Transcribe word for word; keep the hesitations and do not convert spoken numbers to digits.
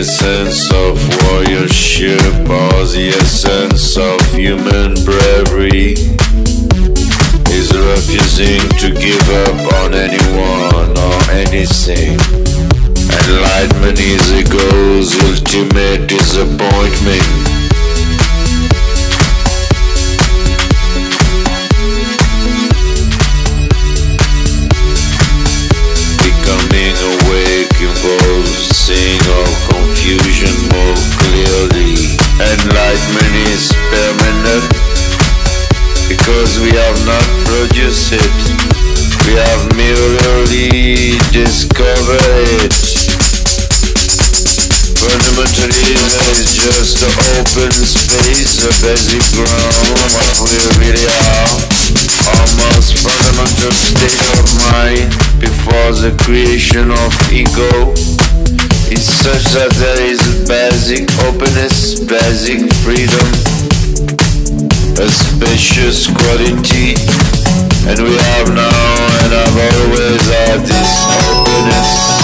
essence of warriorship, or the essence of human bravery, is refusing to give up on anyone or anything. Enlightenment is ego's ultimate disappointment. Becoming awake involves seeing all confusion more clearly. Enlightenment is permanent because we have not produced it. We have merely discovered it. Fundamentally, there is just an open space, a basic ground, what we really are. Our most fundamental state of mind before the creation of ego is such that there is basic openness, basic freedom, a spacious quality, and we have now and have always had this openness.